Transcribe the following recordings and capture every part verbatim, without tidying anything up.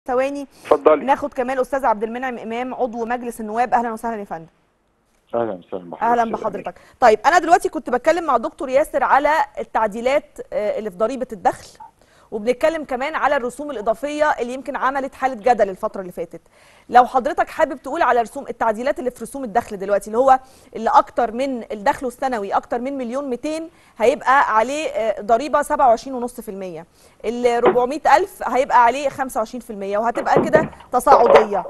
ثواني. اتفضلي. ناخد كمان استاذ عبد المنعم امام عضو مجلس النواب. اهلا وسهلا يا فندم. اهلا وسهلا بحضرتك. اهلا بحضرتك. طيب انا دلوقتي كنت بتكلم مع دكتور ياسر على التعديلات اللي في ضريبه الدخل، وبنتكلم كمان على الرسوم الاضافيه اللي يمكن عملت حاله جدل الفتره اللي فاتت. لو حضرتك حابب تقول على رسوم التعديلات اللي في رسوم الدخل دلوقتي، اللي هو اللي اكتر من الدخل السنوي اكتر من مليون مئتين هيبقى عليه ضريبه سبعة وعشرين فاصلة خمسة بالمية، ال أربعمئة ألف هيبقى عليه خمسة وعشرين بالمية، وهتبقى كده تصاعديه.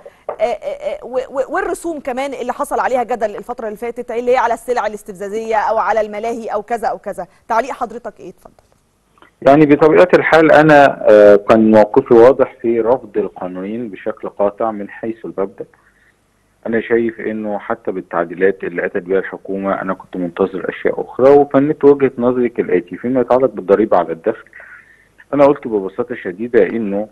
والرسوم كمان اللي حصل عليها جدل الفتره اللي فاتت اللي هي على السلع الاستفزازيه او على الملاهي او كذا او كذا. تعليق حضرتك ايه؟ اتفضل. يعني بطبيعة الحال أنا كان موقفي واضح في رفض القانونين بشكل قاطع من حيث المبدأ. أنا شايف إنه حتى بالتعديلات اللي أتت بها الحكومة أنا كنت منتظر أشياء أخرى، وفنت وجهة نظري كالآتي فيما يتعلق بالضريبة على الدخل. أنا قلت ببساطة شديدة إنه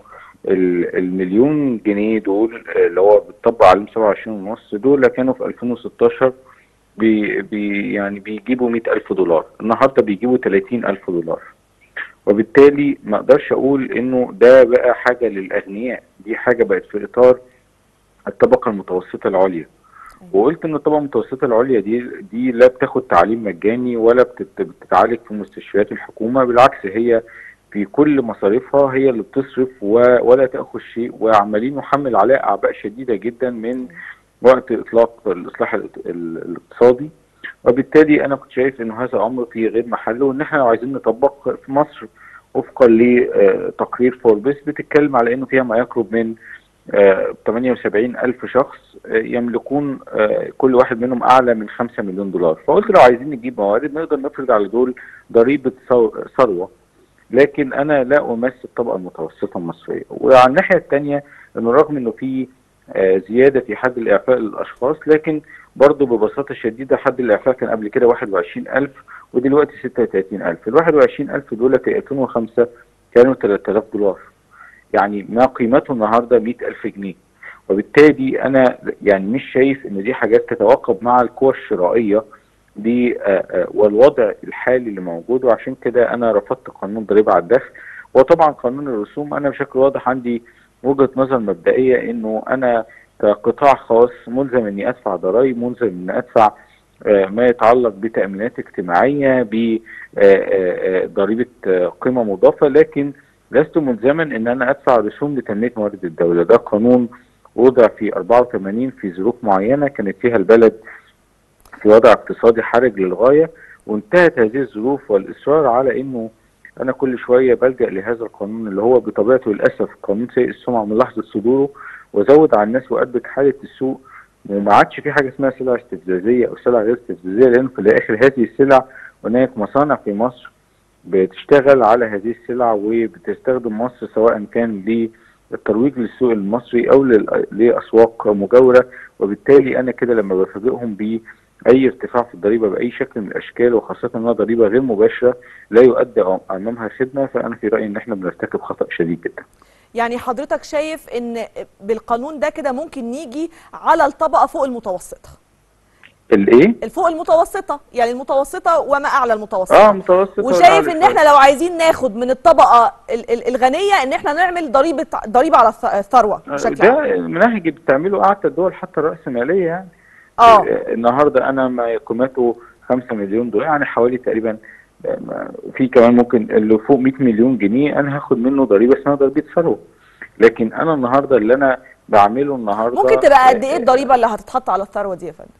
المليون جنيه دول اللي هو بيطبق عليهم سبعة وعشرين ونص دول كانوا في ألفين وستاشر بي بي يعني بيجيبوا مئة ألف دولار، النهارده بيجيبوا ثلاثين ألف دولار. وبالتالي ما اقدرش اقول انه ده بقى حاجه للاغنياء، دي حاجه بقت في اطار الطبقه المتوسطه العليا. وقلت ان الطبقه المتوسطه العليا دي دي لا بتاخد تعليم مجاني ولا بتتعالج في مستشفيات الحكومه، بالعكس هي في كل مصاريفها هي اللي بتصرف ولا تاخذ شيء، وعمالين نحمل عليها اعباء شديده جدا من وقت اطلاق الاصلاح الاقتصادي. وبالتالي انا كنت شايف انه هذا امر في غير محله، وان احنا لو عايزين نطبق في مصر وفقا لتقرير فوربس بتتكلم على انه فيها ما يقرب من ثمانية وسبعين ألف شخص يملكون كل واحد منهم اعلى من خمسة مليون دولار. فقلت لو عايزين نجيب موارد نقدر نفرض على دول ضريبه ثروه، لكن انا لا امثل الطبقه المتوسطه المصريه. وعلى الناحيه الثانيه انه رغم انه في زياده في حد الاعفاء للاشخاص، لكن برضه ببساطه شديده حد الاعفاء كان قبل كده واحد وعشرين ألف ودلوقتي ستة وثلاثين ألف. ال واحد وعشرين ألف دول في ألفين وخمسة كانوا ثلاثة آلاف دولار، يعني ما قيمته النهارده مئة ألف جنيه. وبالتالي انا يعني مش شايف ان دي حاجات تتوقف مع القوى الشرائيه دي والوضع الحالي اللي موجود، وعشان كده انا رفضت قانون ضريبه على الدخل. وطبعا قانون الرسوم انا بشكل واضح عندي وجهه نظر مبدئيه انه انا كقطاع خاص ملزم اني ادفع ضرائب، ملزم اني ادفع ما يتعلق بتامينات اجتماعيه، بضريبه قيمه مضافه، لكن لست ملزما ان انا ادفع رسوم لتنميه موارد الدوله. ده قانون وضع في أربعة وثمانين في ظروف معينه كانت فيها البلد في وضع اقتصادي حرج للغايه، وانتهت هذه الظروف والاصرار على انه انا كل شويه بلجأ لهذا القانون اللي هو بطبيعته للاسف قانون سيء السمعه من لحظه صدوره، وزود على الناس وأدبج حاله السوق. وما عادش في حاجه اسمها سلع استفزازيه او سلع غير استفزازيه، لان في الاخر هذه السلع هناك مصانع في مصر بتشتغل على هذه السلع وبتستخدم مصر سواء كان للترويج للسوق المصري او لاسواق مجاوره. وبالتالي انا كده لما بفاجئهم ب اي ارتفاع في الضريبه باي شكل من الاشكال، وخاصه انها ضريبه غير مباشره لا يؤدى امامها خدمه، فانا في رايي ان احنا بنرتكب خطا شديد جدا. يعني حضرتك شايف ان بالقانون ده كده ممكن نيجي على الطبقه فوق المتوسطه؟ الايه؟ الفوق المتوسطه، يعني المتوسطه وما اعلى المتوسطه. اه متوسطه. وشايف ان احنا لو عايزين ناخد من الطبقه الغنيه ان احنا نعمل ضريبه ضريبه على الثروه بشكل عام. ده المناهج اللي بتعمله اعتى الدول حتى الراسماليه يعني. اه النهارده انا ما قيمته خمسة مليون دولار، يعني حوالي تقريبا في كمان ممكن اللي فوق مئة مليون جنيه انا هاخد منه ضريبه اسمها ضريبه ثروه. لكن انا النهارده اللي انا بعمله النهارده ممكن تبقى قد ايه الضريبه اللي هتتحط على الثروه دي يا فندم؟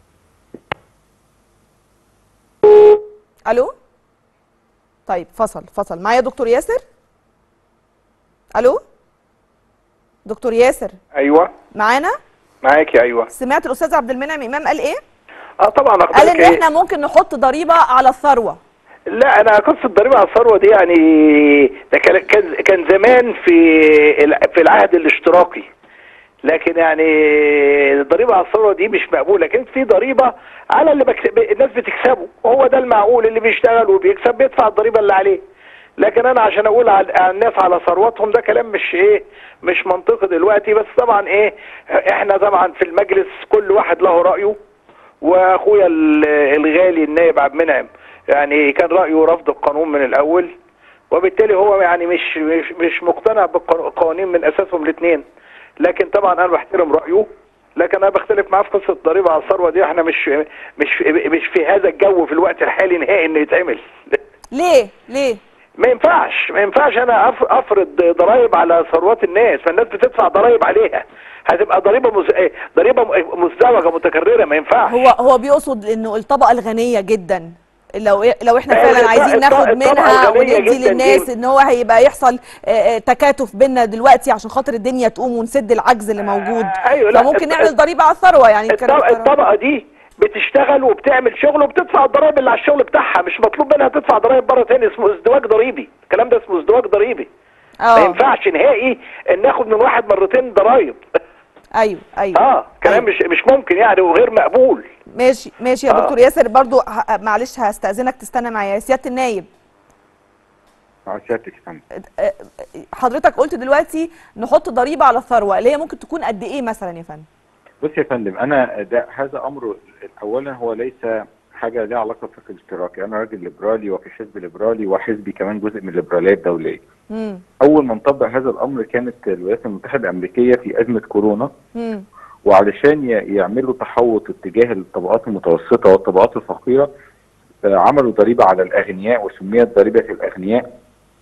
الو؟ طيب فصل فصل معايا دكتور ياسر؟ الو؟ دكتور ياسر؟ ايوه معانا؟ معاكي. ايوه سمعت الاستاذ عبد المنعم امام قال ايه؟ اه طبعا. قال ان احنا ممكن نحط ضريبه على الثروه. لا انا قصه الضريبه على الثروه دي يعني ده كان كان زمان في في العهد الاشتراكي، لكن يعني الضريبه على الثروه دي مش مقبوله. كانت في ضريبه على اللي بكسب الناس بتكسبه، وهو ده المعقول، اللي بيشتغل وبيكسب بيدفع الضريبه اللي عليه. لكن انا عشان اقول على الناس على ثروتهم ده كلام مش ايه مش منطقي دلوقتي. بس طبعا ايه احنا طبعا في المجلس كل واحد له رايه، واخويا الغالي النائب عبد المنعم يعني كان رايه رفض القانون من الاول، وبالتالي هو يعني مش مش مش مقتنع بالقوانين من اساسهم الاثنين. لكن طبعا انا بحترم رايه، لكن انا بختلف معاه في قصه الضريبه على الثروه دي. احنا مش مش مش في هذا الجو في الوقت الحالي نهائي انه يتعمل. ليه ليه ما ينفعش ما ينفعش انا افرض ضرائب على ثروات الناس، فالناس بتدفع ضرائب عليها، هتبقى ضريبه مز... ضريبه مزدوجه متكرره، ما ينفعش. هو هو بيقصد انه الطبقه الغنيه جدا لو لو احنا فعلا عايزين ناخد منها وندي للناس ان هو هيبقى يحصل تكاتف بيننا دلوقتي عشان خاطر الدنيا تقوم ونسد العجز اللي موجود. أيوة، فممكن نعمل ضريبه على الثروه يعني. الطبقه دي بتشتغل وبتعمل شغل وبتدفع الضرائب اللي على الشغل بتاعها، مش مطلوب منها تدفع ضرائب بره تاني. اسمه ازدواج ضريبي، الكلام ده اسمه ازدواج ضريبي. ما ينفعش نهائي ان ناخد من واحد مرتين ضرايب. ايوه ايوه اه كلام أيوة. مش مش ممكن يعني وغير مقبول. ماشي ماشي يا آه. دكتور ياسر، برضو معلش هستأذنك تستنى معايا يا سيادة النايب. سيادتك حضرتك قلت دلوقتي نحط ضريبة على الثروة اللي هي ممكن تكون قد ايه مثلا يا فندم؟ بص يا فندم، انا ده هذا امر اولا هو ليس حاجه ليها علاقه بالفكر الاشتراكي. انا راجل ليبرالي وفي حزب ليبرالي وحزبي كمان جزء من الليبراليه الدوليه. مم. اول ما انطبق هذا الامر كانت الولايات المتحده الامريكيه في ازمه كورونا. مم. وعلشان يعملوا تحوط اتجاه الطبقات المتوسطه والطبقات الفقيره عملوا ضريبه على الاغنياء وسميت ضريبه الاغنياء،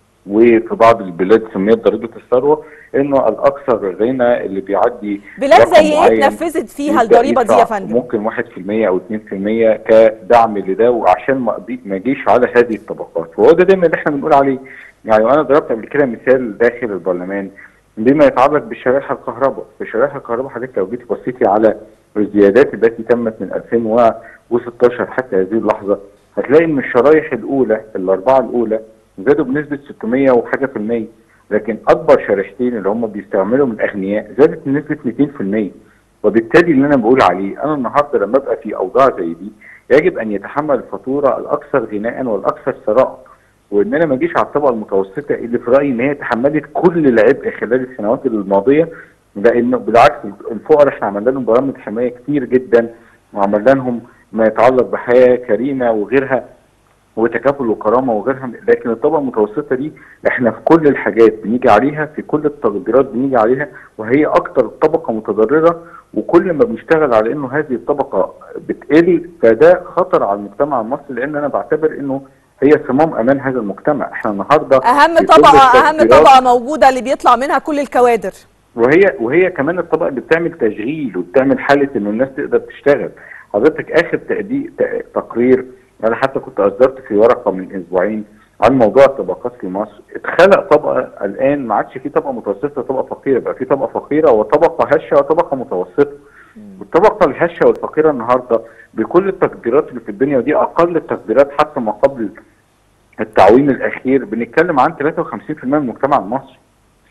وفي بعض البلاد سميت ضريبه الثروه، انه الاكثر غنى اللي بيعدي بلاد زي ايه اتنفذت فيها الضريبه دي يا فندم؟ ممكن واحد في المية او اتنين في المية كدعم لده وعشان ما يجيش على هذه الطبقات. وهو ده دايما اللي احنا بنقول عليه. يعني وانا ضربت قبل كده مثال داخل البرلمان بما يتعلق بشرائح الكهرباء. في شرائح الكهرباء حضرتك لو جيتي بصيتي على الزيادات التي تمت من ألفين وستاشر حتى هذه اللحظه هتلاقي ان الشرايح الاولى الاربعه الاولى زادوا بنسبه ستمية وحاجه في المية، لكن اكبر شريحتين اللي هم بيستعملوا من الاغنياء زادت بنسبه مئتين في المية. وبالتالي اللي انا بقول عليه انا النهارده لما ابقى في اوضاع زي دي يجب ان يتحمل الفاتوره الاكثر غناء والاكثر ثراء، وان انا ما اجيش على الطبقه المتوسطه اللي في رايي ان هي تحملت كل العبء خلال السنوات الماضيه، لانه بالعكس الفقراء احنا عملنا لهم برامج حمايه كتير جدا وعملنا لهم ما يتعلق بحياه كريمه وغيرها وتكافل وكرامه وغيرها، لكن الطبقه المتوسطه دي احنا في كل الحاجات بنيجي عليها، في كل التقديرات بنيجي عليها، وهي اكتر طبقه متضرره. وكل ما بنشتغل على انه هذه الطبقه بتقل فده خطر على المجتمع المصري، لان انا بعتبر انه هي صمام امان هذا المجتمع. احنا النهارده اهم طبقه اهم طبقه موجوده اللي بيطلع منها كل الكوادر، وهي وهي كمان الطبقه اللي بتعمل تشغيل وبتعمل حاله انه الناس تقدر تشتغل. حضرتك اخر تقدير تقرير انا حتى كنت اصدرت في ورقه من اسبوعين عن موضوع الطبقات في مصر، اتخلق طبقه الان ما عادش في طبقه متوسطه وطبقه فقيره، بقى في طبقه فقيره وطبقه هشه وطبقه متوسطه. والطبقه الهشه والفقيره النهارده بكل التقديرات اللي في الدنيا، ودي اقل التقديرات حتى ما قبل التعويم الاخير، بنتكلم عن ثلاثة وخمسين في المية من المجتمع المصري.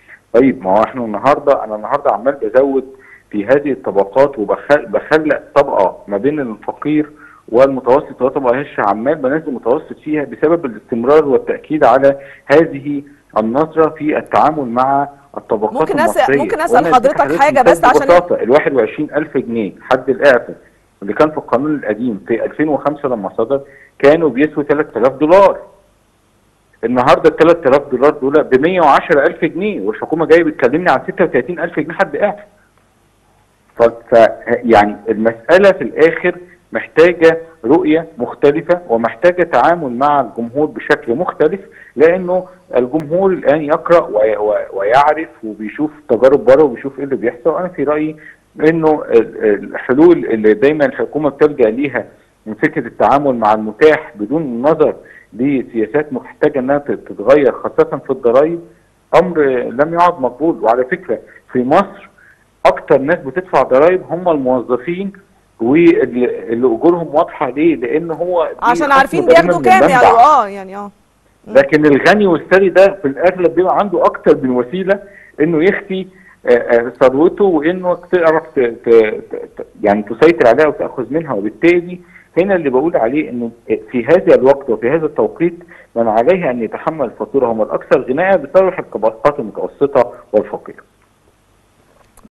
طيب ما هو احنا النهارده انا النهارده عمال بزود في هذه الطبقات وبخلق طبقه ما بين الفقير والمتوسط وطبقه هشه، عمال بنزل متوسط فيها بسبب الاستمرار والتاكيد على هذه النظره في التعامل مع الطبقات ممكن المصريه. أسأل ممكن اسال حضرتك حاجه بس عشان ببساطه ال واحد وعشرين ألف جنيه حد الاعفاء اللي كان في القانون القديم في ألفين وخمسة لما صدر كانوا بيسووا ثلاثة آلاف دولار. النهارده ال ثلاثة آلاف دولار دول ب مية وعشرة ألف جنيه، والحكومه جايه بتكلمني عن ستة وثلاثين ألف جنيه حد اعفاء. ف يعني المساله في الاخر محتاجه رؤيه مختلفه ومحتاجه تعامل مع الجمهور بشكل مختلف، لانه الجمهور الان يقرا ويعرف وبيشوف تجارب بره وبيشوف ايه اللي بيحصل. انا في رايي انه الحلول اللي دايما الحكومه بتلجا ليها من فكره التعامل مع المتاح بدون النظر لسياسات محتاجه انها تتغير خاصه في الضرائب امر لم يعد مقبول. وعلى فكره في مصر اكتر ناس بتدفع ضرائب هم الموظفين واللي اجورهم واضحه. ليه؟ لان هو عشان عارفين بياخدوا كام يعني اه يعني اه لكن الغني والثري ده في الاغلب بيبقى عنده اكتر من وسيله انه يخفي ثروته وانه تعرف يعني تسيطر عليها وتاخذ منها. وبالتالي هنا اللي بقول عليه انه في هذا الوقت وفي هذا التوقيت من عليه ان يتحمل الفاتوره هم الاكثر غناء بصالح الطبقات المتوسطه والفقيره.